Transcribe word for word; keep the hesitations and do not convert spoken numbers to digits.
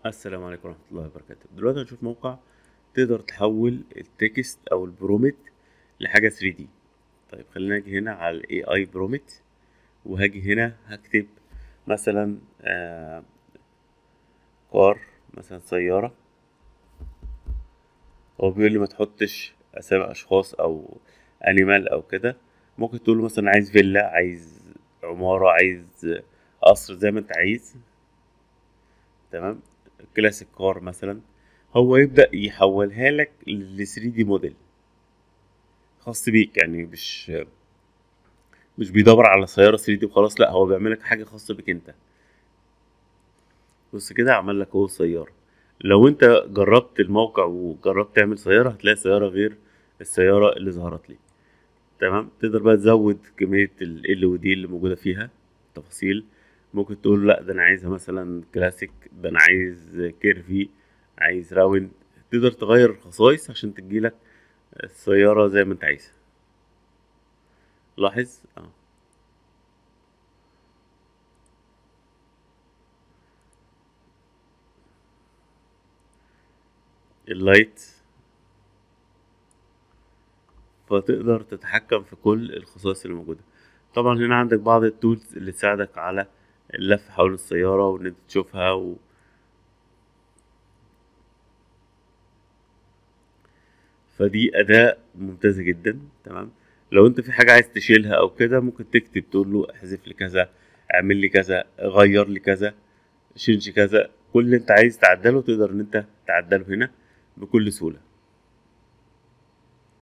السلام عليكم ورحمة الله وبركاته. دلوقتي هنشوف موقع تقدر تحول التكست أو البرومت لحاجة ثري دي. طيب خلينا نجي هنا على ال إيه آي برومت، وهاجي هنا هكتب مثلا آه كار، مثلا سيارة. هو بيقول لي ما تحطش أسامي أشخاص أو أنيمال أو كده. ممكن تقول له مثلا عايز فيلا، عايز عمارة، عايز قصر، زي ما انت عايز. تمام. كلاسيك كار مثلا. هو يبدأ يحولها لك ل ثري دي موديل خاص بيك، يعني مش مش بيدور على سيارة ثري دي وخلاص، لا هو بيعمل لك حاجة خاصة بيك انت. بص كده عمل لك اهو سيارة. لو انت جربت الموقع وجربت تعمل سيارة هتلاقي سيارة غير السيارة اللي ظهرت لي. تمام. تقدر بقى تزود كمية ال ال و دي اللي موجودة فيها تفاصيل. ممكن تقول لا ده انا عايزها مثلا كلاسيك، ده انا عايز كيرفي، عايز راوند. تقدر تغير الخصائص عشان تجيلك السيارة زي ما انت عايزها. لاحظ اه اللايت. فتقدر تتحكم في كل الخصائص اللي موجودة. طبعا هنا عندك بعض التولز اللي تساعدك على اللف حول السيارة وان انت تشوفها و... فدي أداة ممتازة جدا. تمام. لو انت في حاجة عايز تشيلها او كده ممكن تكتب تقول له احذف لي كذا، اعمل لي كذا، غير لي كذا، شيلش كذا. كل اللي انت عايز تعدله تقدر ان انت تعدله هنا بكل سهولة.